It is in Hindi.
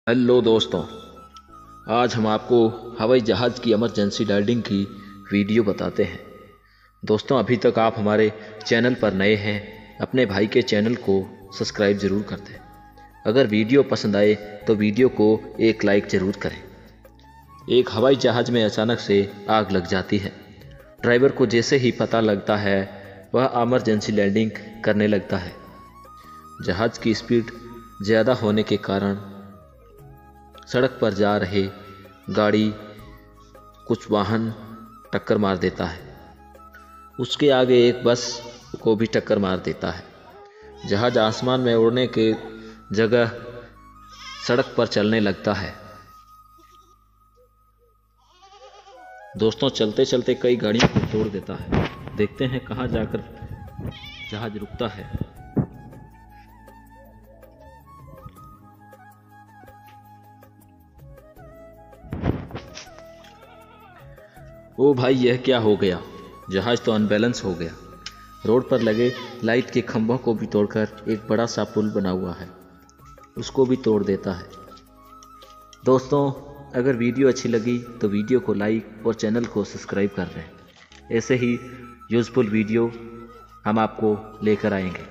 हेलो दोस्तों, आज हम आपको हवाई जहाज़ की इमरजेंसी लैंडिंग की वीडियो बताते हैं। दोस्तों, अभी तक आप हमारे चैनल पर नए हैं, अपने भाई के चैनल को सब्सक्राइब ज़रूर कर दें। अगर वीडियो पसंद आए तो वीडियो को एक लाइक ज़रूर करें। एक हवाई जहाज़ में अचानक से आग लग जाती है। ड्राइवर को जैसे ही पता लगता है वह इमरजेंसी लैंडिंग करने लगता है। जहाज़ की स्पीड ज़्यादा होने के कारण सड़क पर जा रहे गाड़ी कुछ वाहन टक्कर मार देता है। उसके आगे एक बस को भी टक्कर मार देता है। जहाज आसमान में उड़ने के जगह सड़क पर चलने लगता है। दोस्तों, चलते चलते कई गाड़ियों को तोड़ देता है। देखते हैं कहाँ जाकर जहाज रुकता है। ओ भाई, यह क्या हो गया? जहाज तो अनबैलेंस हो गया। रोड पर लगे लाइट के खंभों को भी तोड़कर एक बड़ा सा पुल बना हुआ है, उसको भी तोड़ देता है। दोस्तों, अगर वीडियो अच्छी लगी तो वीडियो को लाइक और चैनल को सब्सक्राइब कर दें। ऐसे ही यूज़फुल वीडियो हम आपको लेकर आएंगे।